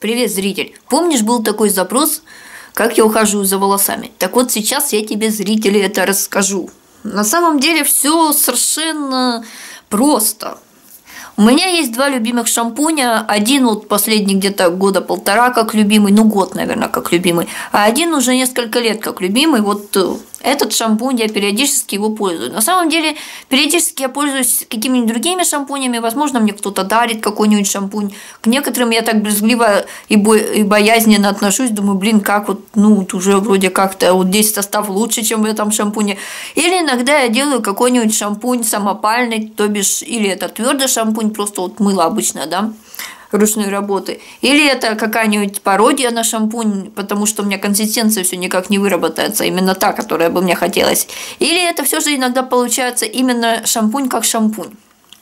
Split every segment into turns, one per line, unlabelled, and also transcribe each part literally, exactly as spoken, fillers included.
Привет, зритель! Помнишь, был такой запрос, как я ухаживаю за волосами? Так вот сейчас я тебе, зрители, это расскажу. На самом деле все совершенно просто. У меня есть два любимых шампуня. Один вот последний где-то года полтора как любимый, ну год, наверное, как любимый. А один уже несколько лет как любимый. Вот этот шампунь, я периодически его пользую. На самом деле, периодически я пользуюсь какими-нибудь другими шампунями. Возможно, мне кто-то дарит какой-нибудь шампунь. К некоторым я так брезгливо и, бо- и боязненно отношусь. Думаю, блин, как вот, ну, вот уже вроде как-то вот здесь состав лучше, чем в этом шампуне. Или иногда я делаю какой-нибудь шампунь самопальный, то бишь, или это твердый шампунь, просто вот мыло обычное, да, ручной работы. Или это какая-нибудь пародия на шампунь, потому что у меня консистенция все никак не выработается, именно та, которая бы мне хотелось. Или это все же иногда получается именно шампунь как шампунь.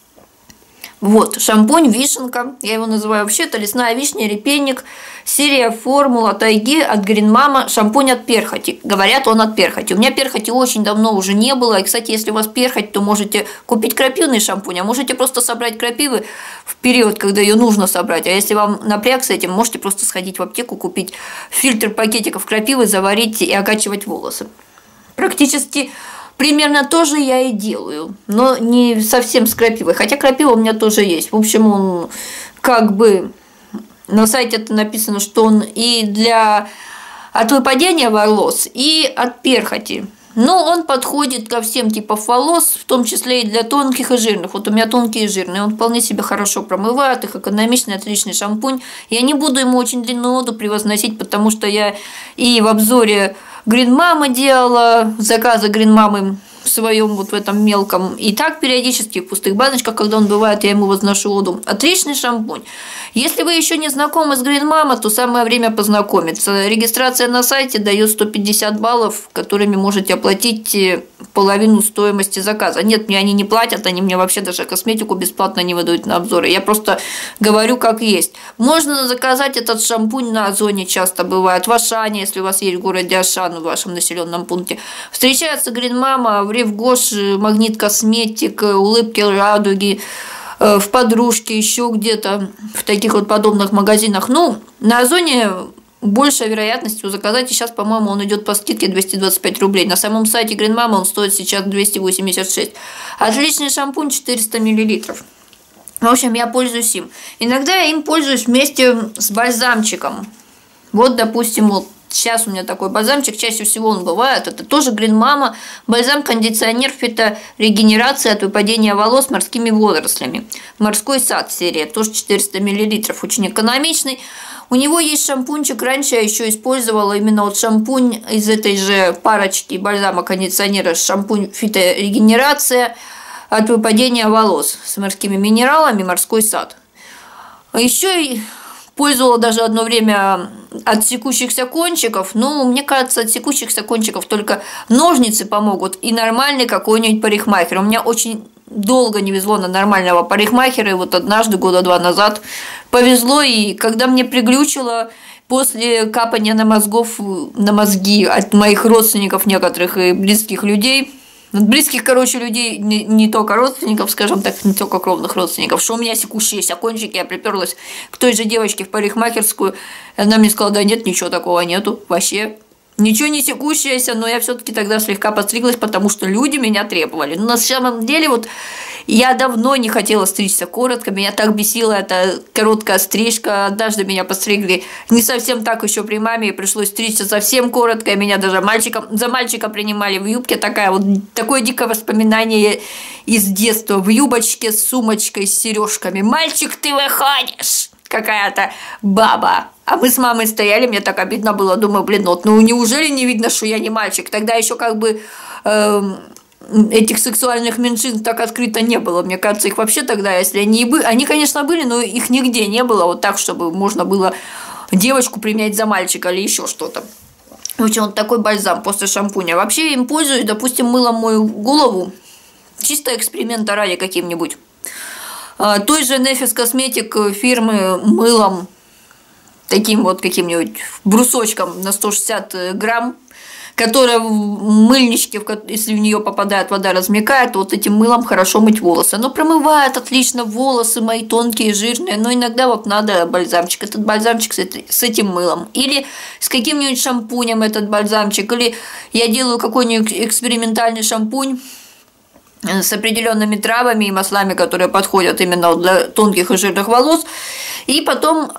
Вот, шампунь вишенка, я его называю вообще-то лесная вишня, репейник, серия формула тайги от Green Mama, шампунь от перхоти. Говорят, он от перхоти. У меня перхоти очень давно уже не было. И, кстати, если у вас перхоть, то можете купить крапивный шампунь, а можете просто собрать крапивы в период, когда ее нужно собрать. А если вам напряг с этим, можете просто сходить в аптеку, купить фильтр пакетиков крапивы, заварить и окачивать волосы. Практически примерно то же я и делаю, но не совсем с крапивой, хотя крапива у меня тоже есть. В общем, он как бы на сайте это написано, что он и для от выпадения волос, и от перхоти. Но он подходит ко всем типам волос, в том числе и для тонких и жирных. Вот у меня тонкие и жирные, он вполне себе хорошо промывает, их экономичный, отличный шампунь. Я не буду ему очень длинную воду превозносить, потому что я и в обзоре Green Mama делала, заказы Green Mama в своем вот в этом мелком. И так периодически в пустых баночках, когда он бывает, я ему возношу воду. Отличный шампунь. Если вы еще не знакомы с Green Mama, то самое время познакомиться. Регистрация на сайте дает сто пятьдесят баллов, которыми можете оплатить половину стоимости заказа. Нет, мне они не платят, они мне вообще даже косметику бесплатно не выдают на обзоры. Я просто говорю, как есть. Можно заказать этот шампунь на Озоне, часто бывает. В Ашане, если у вас есть в городе Ашан, в вашем населенном пункте. Встречается Green Mama в Ревгош, Магнит Косметик, Улыбки Радуги, в Подружке, еще где-то в таких вот подобных магазинах. Ну, на Озоне большая вероятность его заказать. И сейчас, по-моему, он идет по скидке двести двадцать пять рублей. На самом сайте Green Mama он стоит сейчас двести восемьдесят шесть. Отличный шампунь, четыреста миллилитров. В общем, я пользуюсь им. Иногда я им пользуюсь вместе с бальзамчиком. Вот, допустим, вот сейчас у меня такой бальзамчик, чаще всего он бывает. Это тоже Green Mama, бальзам-кондиционер фиторегенерации от выпадения волос морскими водорослями. Морской сад серия, тоже четыреста миллилитров, очень экономичный. У него есть шампунчик, раньше я еще использовала именно вот шампунь из этой же парочки бальзама-кондиционера, шампунь фиторегенерация от выпадения волос с морскими минералами, морской сад. Еще и пользовала даже одно время от секущихся кончиков, но мне кажется, от секущихся кончиков только ножницы помогут и нормальный какой-нибудь парикмахер. У меня очень долго не везло на нормального парикмахера, и вот однажды, года два назад, повезло, и когда мне приглючило после капания на мозгов, на мозги от моих родственников некоторых и близких людей, близких, короче, людей, не, не только родственников, скажем так, не только кровных родственников, что у меня секущиеся кончики, я приперлась к той же девочке в парикмахерскую, и она мне сказала, да нет, ничего такого нету, вообще, ничего не секущееся, но я все-таки тогда слегка подстриглась, потому что люди меня требовали. Но на самом деле вот я давно не хотела стричься коротко, меня так бесила эта короткая стрижка. Однажды меня постригли не совсем так еще при маме, и пришлось стричься совсем коротко, и меня даже мальчиком, за мальчика принимали в юбке. Такая вот, такое дикое воспоминание из детства, в юбочке с сумочкой, с сережками. «Мальчик, ты выходишь!» Какая-то баба. А мы с мамой стояли, мне так обидно было, думаю, блин, вот, ну неужели не видно, что я не мальчик? Тогда еще как бы э, этих сексуальных меньшинств так открыто не было. Мне кажется, их вообще тогда, если они и были, они, конечно, были, но их нигде не было вот так, чтобы можно было девочку принять за мальчика или еще что-то. В общем, вот такой бальзам после шампуня. Вообще я им пользуюсь, допустим, мылом мою голову, чисто эксперимента ради каким-нибудь. Той же Nefis Cosmetic фирмы мылом, таким вот каким-нибудь брусочком на сто шестьдесят грамм, которая в мыльничке, если в нее попадает вода, размякает, вот этим мылом хорошо мыть волосы. Оно промывает отлично волосы мои тонкие, жирные, но иногда вот надо бальзамчик. Этот бальзамчик с этим мылом. Или с каким-нибудь шампунем этот бальзамчик. Или я делаю какой-нибудь экспериментальный шампунь с определенными травами и маслами, которые подходят именно для тонких и жирных волос. И потом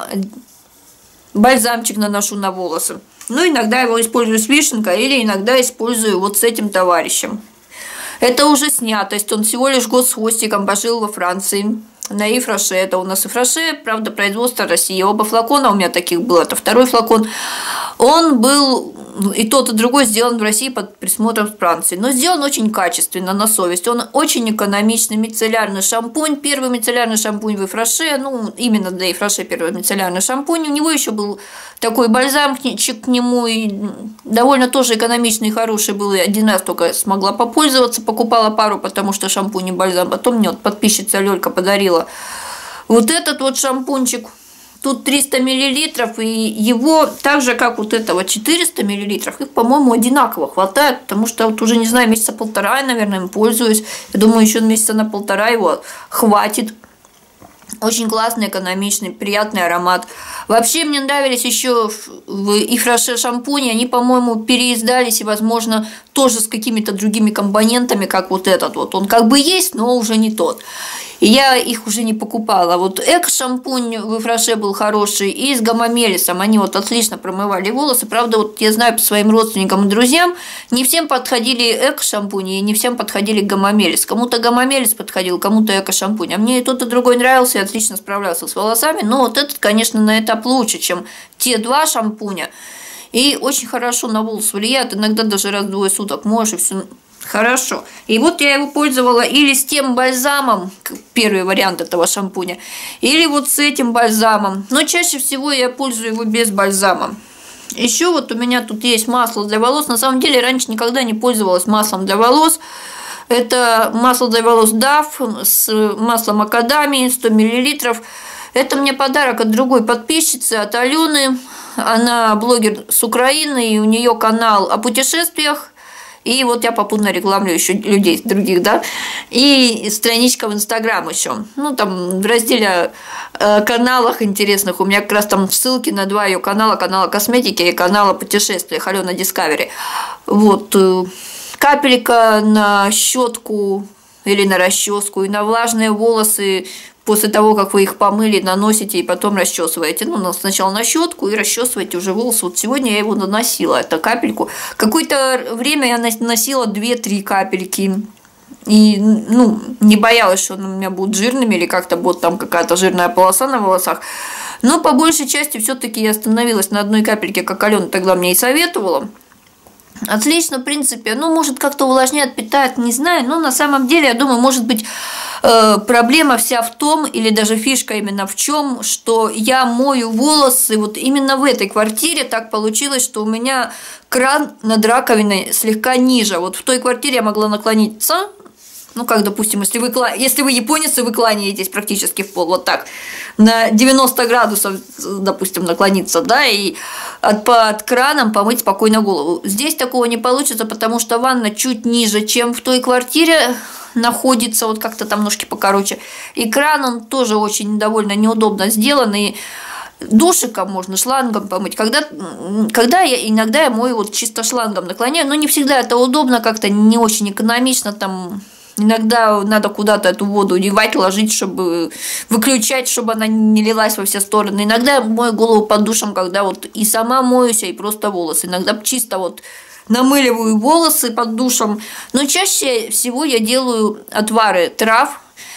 бальзамчик наношу на волосы. Ну, иногда его использую с вишенкой, или иногда использую вот с этим товарищем. Это уже снятость. Он всего лишь год с хвостиком пожил во Франции. На Ив Роше. Это у нас Ив Роше, правда, производство России. Оба флакона у меня таких было. Это второй флакон. Он был и тот, и другой сделан в России под присмотром Франции. Но сделан очень качественно, на совесть. Он очень экономичный, мицеллярный шампунь. Первый мицеллярный шампунь в Ив Роше. Ну, именно для Ив Роше первый мицеллярный шампунь. У него еще был такой бальзамчик к нему. И довольно тоже экономичный и хороший был. Я один раз только смогла попользоваться. Покупала пару, потому что шампунь и бальзам. Потом мне вот подписчица Лёлька подарила вот этот вот шампунчик. Тут триста миллилитров, и его так же, как вот этого четыреста миллилитров, их, по-моему, одинаково хватает, потому что вот уже, не знаю, месяца полтора я, наверное, им пользуюсь. Я думаю, еще месяца на полтора его хватит. Очень классный, экономичный, приятный аромат. Вообще, мне нравились еще в Ив Роше шампуни. Они, по-моему, переиздались, и, возможно, тоже с какими-то другими компонентами, как вот этот вот. Он как бы есть, но уже не тот. И я их уже не покупала. Вот экс-шампунь в Ив Роше был хороший, и с гамамелисом. Они вот отлично промывали волосы. Правда, вот я знаю по своим родственникам и друзьям, не всем подходили экс-шампуни, и не всем подходили гамамелис. Кому-то гамамелис подходил, кому-то эко-шампунь. А мне и тот, и другой нравился, и отлично справлялся с волосами. Но вот этот, конечно, на этап лучше, чем те два шампуня. И очень хорошо на волос влияет. Иногда даже раз в двое суток моешь, и все хорошо. И вот я его пользовала или с тем бальзамом, первый вариант этого шампуня, или вот с этим бальзамом. Но чаще всего я пользую его без бальзама. Еще вот у меня тут есть масло для волос. На самом деле раньше никогда не пользовалась маслом для волос. Это масло для волос Дав с маслом макадамии, сто миллилитров. Это мне подарок от другой подписчицы, от Алены. Она блогер с Украины, и у нее канал о путешествиях. И вот я попутно рекламлю еще людей других, да, и страничка в Инстаграм еще. Ну, там в разделе э, каналах интересных у меня как раз там ссылки на два ее канала, канала косметики и канала путешествия, Алена Discovery. Вот, э, капелька на щетку или на расческу, и на влажные волосы. После того, как вы их помыли, наносите и потом расчесываете. Ну, сначала на щетку и расчесываете уже волосы. Вот сегодня я его наносила, эту капельку. Какое-то время я наносила две-три капельки. И, ну, не боялась, что они у меня будут жирными или как-то будет там какая-то жирная полоса на волосах. Но по большей части все-таки я остановилась на одной капельке, как Алена тогда мне и советовала. Отлично, в принципе. Ну, может, как-то увлажняет, питает, не знаю. Но на самом деле, я думаю, может быть, э, проблема вся в том, или даже фишка именно в чем, что я мою волосы вот именно в этой квартире. Так получилось, что у меня кран над раковиной слегка ниже. Вот в той квартире я могла наклониться. Ну, как, допустим, если вы, если вы японец, и вы кланяетесь практически в пол, вот так, на девяносто градусов, допустим, наклониться, да, и от, под краном помыть спокойно голову. Здесь такого не получится, потому что ванна чуть ниже, чем в той квартире находится, вот как-то там ножки покороче. И кран, он тоже очень довольно неудобно сделан, и душиком можно, шлангом помыть. Когда, когда я иногда я мою вот чисто шлангом наклоняю, но не всегда это удобно, как-то не очень экономично, там... Иногда надо куда-то эту воду девать, ложить, чтобы выключать, чтобы она не лилась во все стороны. Иногда я мою голову под душем, когда вот и сама моюсь, и просто волосы. Иногда чисто вот намыливаю волосы под душем. Но чаще всего я делаю отвары трав.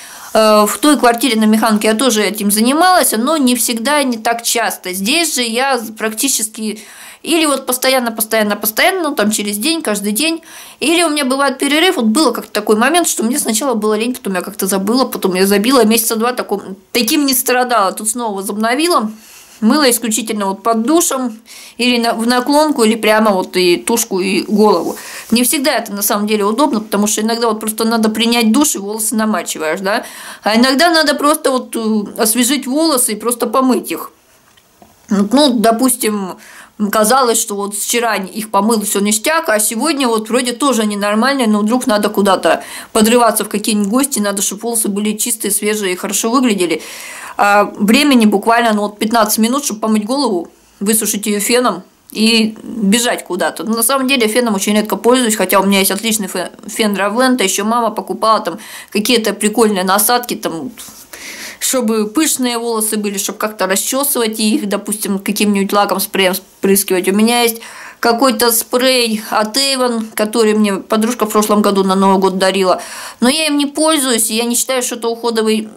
В той квартире на Механке я тоже этим занималась, но не всегда, не так часто. Здесь же я практически... Или вот постоянно, постоянно, постоянно, ну там через день, каждый день. Или у меня бывает перерыв. Вот было как-то такой момент, что мне сначала было лень, потом я как-то забыла, потом я забила, месяца два таком, таким не страдала. Тут снова возобновила. Мыла исключительно вот под душем, или на, в наклонку, или прямо вот и тушку, и голову. Не всегда это на самом деле удобно, потому что иногда вот просто надо принять душ, и волосы намачиваешь, да. А иногда надо просто вот освежить волосы и просто помыть их. Ну, допустим, казалось, что вот вчера их помыл, все ништяк, а сегодня вот вроде тоже ненормально, но вдруг надо куда-то подрываться в какие-нибудь гости, надо, чтобы волосы были чистые, свежие и хорошо выглядели. А времени буквально ну, вот пятнадцать минут, чтобы помыть голову, высушить ее феном и бежать куда-то. Но на самом деле феном очень редко пользуюсь, хотя у меня есть отличный фен Равлента, еще мама покупала там какие-то прикольные насадки, там, чтобы пышные волосы были, чтобы как-то расчесывать их, допустим, каким-нибудь лаком, спреем спрыскивать. У меня есть какой-то спрей от Avon, который мне подружка в прошлом году на Новый год дарила, но я им не пользуюсь, и я не считаю, что это уходовый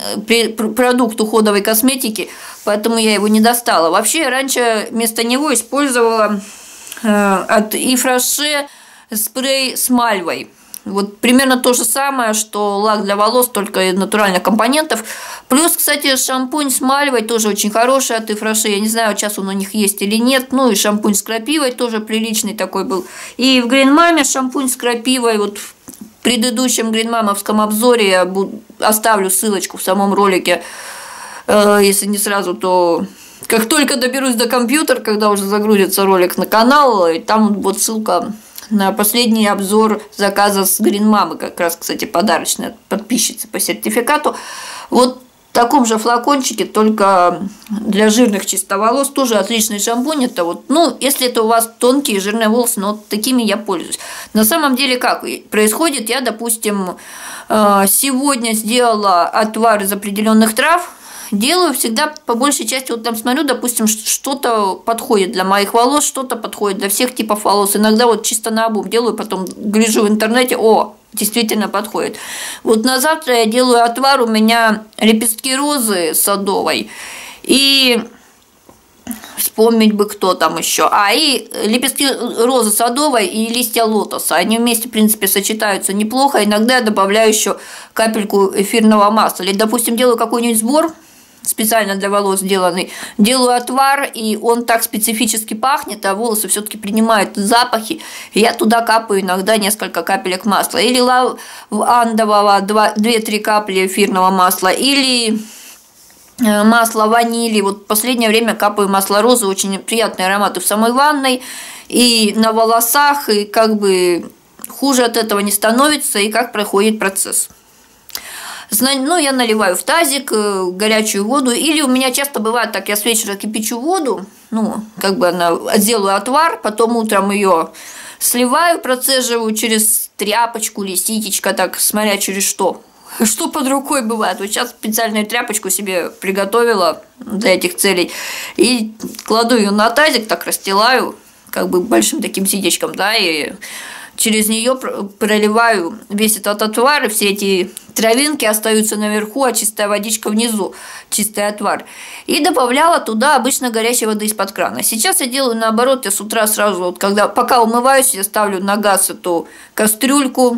продукт уходовой косметики, поэтому я его не достала. Вообще, я раньше вместо него использовала от Ифраше спрей с мальвой. Вот примерно то же самое, что лак для волос, только из натуральных компонентов. Плюс, кстати, шампунь с мальвой тоже очень хороший от Ифраше. Я не знаю, сейчас он у них есть или нет. Ну и шампунь с крапивой тоже приличный такой был. И в Green Mama шампунь с крапивой. Вот в предыдущем Green Mama-вском обзоре я оставлю ссылочку в самом ролике. Если не сразу, то как только доберусь до компьютера, когда уже загрузится ролик на канал, и там вот ссылка на последний обзор заказа с Green Mama, как раз, кстати, подарочный от подписчицы по сертификату. Вот в таком же флакончике, только для жирных чистоволос, тоже отличный шампунь. Это вот, ну, если это у вас тонкие жирные волосы, но вот такими я пользуюсь. На самом деле, как происходит, я, допустим, сегодня сделала отвар из определенных трав. Делаю всегда по большей части, вот там смотрю, допустим, что-то подходит для моих волос, что-то подходит для всех типов волос. Иногда вот чисто наобум делаю, потом гляжу в интернете, о, действительно подходит. Вот на завтра я делаю отвар, у меня лепестки розы садовой и вспомнить бы, кто там еще. А, и лепестки розы садовой и листья лотоса. Они вместе, в принципе, сочетаются неплохо. Иногда я добавляю еще капельку эфирного масла. Или, допустим, делаю какой-нибудь сбор специально для волос сделанный, делаю отвар, и он так специфически пахнет, а волосы все-таки принимают запахи, и я туда капаю иногда несколько капелек масла, или лавандового две-три капли эфирного масла, или масло ванили. Вот в последнее время капаю масло розы, очень приятные ароматы в самой ванной и на волосах, и как бы хуже от этого не становится, и как проходит процесс. Ну, я наливаю в тазик горячую воду, или у меня часто бывает так, я с вечера кипячу воду, ну, как бы она, делаю отвар, потом утром ее сливаю, процеживаю через тряпочку или ситечко, так, смотря через что, что под рукой бывает. Вот сейчас специальную тряпочку себе приготовила для этих целей, и кладу ее на тазик, так расстилаю, как бы большим таким ситечком, да, и через нее проливаю весь этот отвар, и все эти травинки остаются наверху, а чистая водичка внизу, чистый отвар. И добавляла туда обычно горячей воды из-под крана. Сейчас я делаю наоборот, я с утра сразу, вот когда, пока умываюсь, я ставлю на газ эту кастрюльку,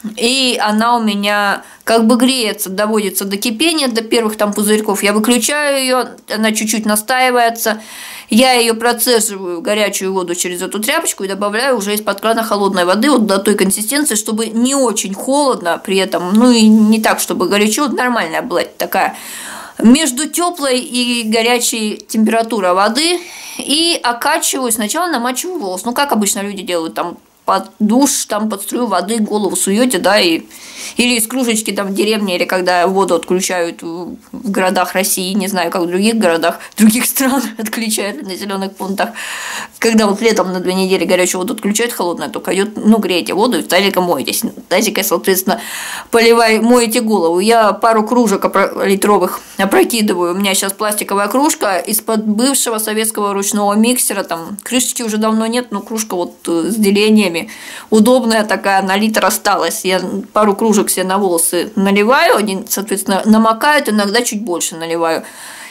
и она у меня как бы греется, доводится до кипения, до первых там пузырьков. Я выключаю ее, она чуть-чуть настаивается. Я ее процеживаю, горячую воду, через эту тряпочку и добавляю уже из-под крана холодной воды, вот до той консистенции, чтобы не очень холодно при этом, ну и не так, чтобы горячо, нормальная была такая. Между теплой и горячей температура воды, и окачиваю, сначала намачиваю волос. Ну, как обычно люди делают, там под душ, там под струю воды голову суете, да, и или из кружечки там в деревне, или когда воду отключают в городах России, не знаю, как в других городах, других стран отключают в населенных пунктах, когда вот летом на две недели горячую воду отключают, холодная только идет, ну, греете воду и тазиком моетесь, тазикой, соответственно, поливай, моете голову. Я пару кружек литровых опрокидываю, у меня сейчас пластиковая кружка из-под бывшего советского ручного миксера, там крышечки уже давно нет, но кружка вот с делениями, удобная такая, на литр осталась. Я пару кружек себе на волосы наливаю, они, соответственно, намокают, иногда чуть больше наливаю.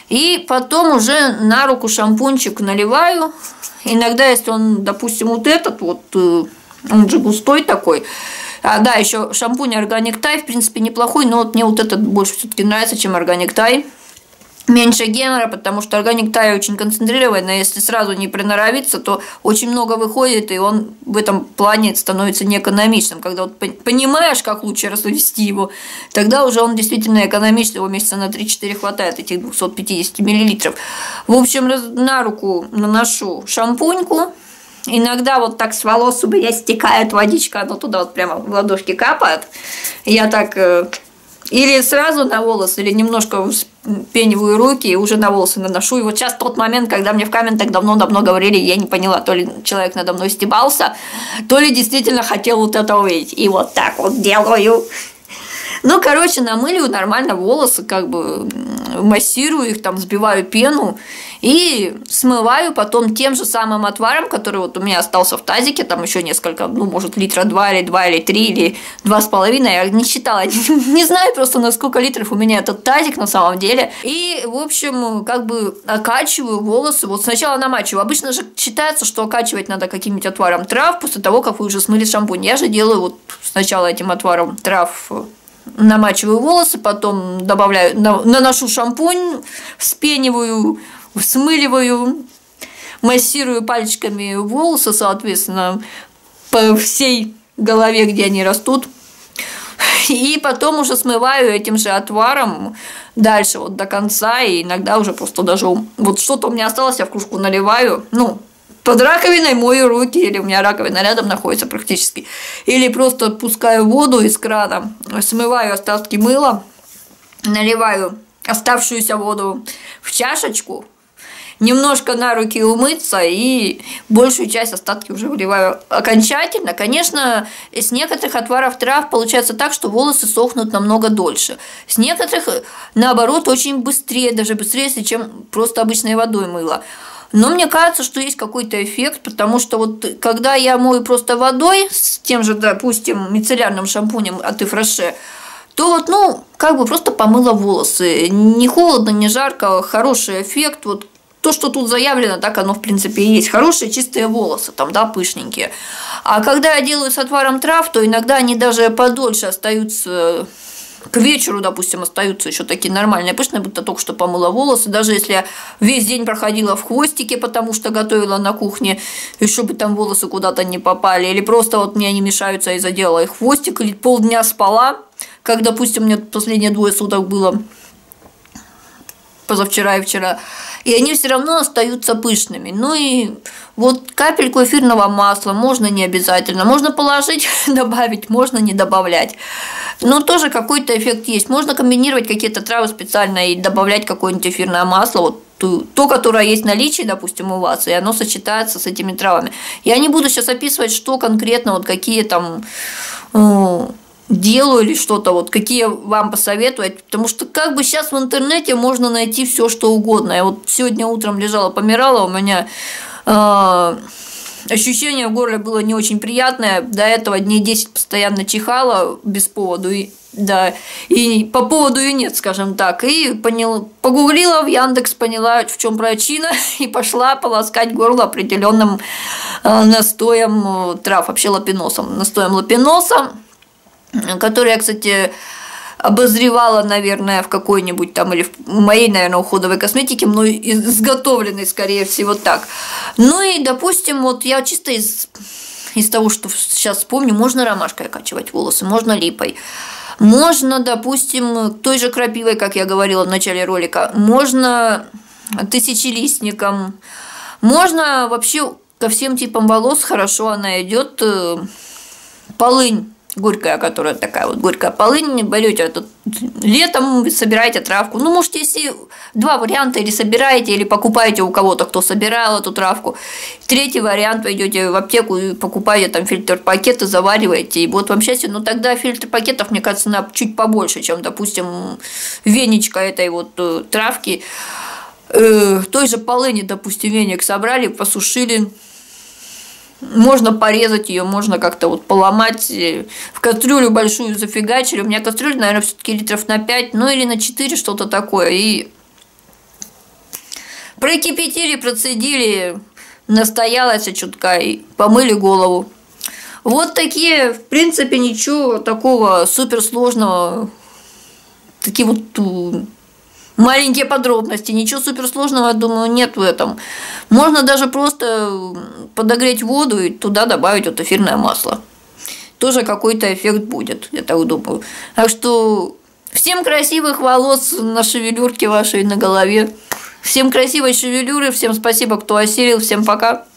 И потом уже на руку шампунчик наливаю. Иногда, если он, допустим, вот этот вот, он же густой такой. А, да, еще шампунь Organic Thai, в принципе, неплохой, но вот мне вот этот больше все-таки нравится, чем Organic Thai. меньше гемора, потому что органик Тайя очень концентрированный, если сразу не приноровиться, то очень много выходит, и он в этом плане становится неэкономичным. Когда вот понимаешь, как лучше развести его, тогда уже он действительно экономичный, его месяца на три-четыре хватает, этих двухсот пятидесяти миллилитров. В общем, на руку наношу шампуньку. Иногда вот так с волос у меня стекает водичка, она туда вот прямо в ладошки капает. Я так или сразу на волосы, или немножко вспениваю руки и уже на волосы наношу. И вот сейчас тот момент, когда мне в комментах давно-давно говорили, я не поняла, то ли человек надо мной стебался, то ли действительно хотел вот это увидеть. И вот так вот делаю. Ну, короче, намыливаю нормально волосы, как бы массирую их, там, сбиваю пену и смываю потом тем же самым отваром, который вот у меня остался в тазике, там еще несколько, ну, может, литра два или два или три или два с половиной, я не считала, не знаю просто, на сколько литров у меня этот тазик на самом деле. И, в общем, как бы окачиваю волосы, вот сначала намачиваю. Обычно же считается, что окачивать надо каким-нибудь отваром трав после того, как вы уже смыли шампунь. Я же делаю вот сначала этим отваром трав, намачиваю волосы, потом добавляю, наношу шампунь, вспениваю, смыливаю, массирую пальчиками волосы, соответственно, по всей голове, где они растут. И потом уже смываю этим же отваром дальше вот до конца, и иногда уже просто даже вот что-то у меня осталось, я в кружку наливаю, ну, под раковиной мою руки, или у меня раковина рядом находится практически, или просто пускаю воду из крана, смываю остатки мыла, наливаю оставшуюся воду в чашечку, немножко на руки умыться, и большую часть остатки уже выливаю окончательно. Конечно, с некоторых отваров трав получается так, что волосы сохнут намного дольше. С некоторых, наоборот, очень быстрее, даже быстрее, чем просто обычной водой мыло. Но мне кажется, что есть какой-то эффект, потому что вот когда я мою просто водой с тем же, допустим, мицеллярным шампунем от Ифраше, то вот, ну, как бы просто помыла волосы. Не холодно, не жарко, хороший эффект. Вот то, что тут заявлено, так оно, в принципе, и есть. Хорошие чистые волосы, там, да, пышненькие. А когда я делаю с отваром трав, то иногда они даже подольше остаются. К вечеру, допустим, остаются еще такие нормальные, пышные, будто только что помыла волосы. Даже если я весь день проходила в хвостике, потому что готовила на кухне, и чтобы там волосы куда-то не попали, или просто вот мне они мешаются и заделала их хвостик, или полдня спала, как, допустим, у меня последние двое суток было, позавчера и вчера, и они все равно остаются пышными. Ну и вот капельку эфирного масла, можно не обязательно, можно положить, добавить, можно не добавлять. Но тоже какой-то эффект есть. Можно комбинировать какие-то травы специально и добавлять какое-нибудь эфирное масло, вот то, то, которое есть в наличии, допустим, у вас, и оно сочетается с этими травами. Я не буду сейчас описывать, что конкретно, вот какие там ну, делаю или что-то, вот какие вам посоветовать, потому что как бы сейчас в интернете можно найти все что угодно. Я вот сегодня утром лежала, помирала, у меня э, ощущение в горле было не очень приятное, до этого дней десять постоянно чихала без повода, и, да, и по поводу и нет, скажем так, и поняла, погуглила в Яндекс, поняла, в чем причина, и пошла полоскать горло определенным э, настоем трав, вообще лапиносом, настоем лапиноса, который я, кстати, обозревала, наверное, в какой-нибудь там, или в моей, наверное, уходовой косметике, мной изготовленной, скорее всего, так. Ну и, допустим, вот я чисто из, из того, что сейчас вспомню, можно ромашкой окачивать волосы, можно липой, можно, допустим, той же крапивой, как я говорила в начале ролика, можно тысячелистником, можно вообще ко всем типам волос хорошо она идет полынь. Горькая, которая такая вот горькая полынь, берете этот летом, собираете травку. Ну, можете, если два варианта, или собираете, или покупаете у кого-то, кто собирал эту травку. Третий вариант, вы идете в аптеку и покупаете там фильтр пакеты, завариваете, и вот вам счастье. Но тогда фильтр пакетов, мне кажется, на чуть побольше, чем, допустим, веничка этой вот травки. Э, той же полыни, допустим, веник собрали, посушили. Можно порезать ее, можно как-то вот поломать, в кастрюлю большую зафигачили. У меня кастрюля, наверное, все-таки литров на пять, ну или на четыре, что-то такое. И прокипятили, процедили, настоялась чутка и помыли голову. Вот такие, в принципе, ничего такого суперсложного. Такие вот Маленькие подробности, ничего суперсложного, я думаю, нет в этом. Можно даже просто подогреть воду и туда добавить вот эфирное масло. Тоже какой-то эффект будет, я так думаю. Так что всем красивых волос на шевелюрке вашей на голове. Всем красивой шевелюры, всем спасибо, кто осилил, всем пока.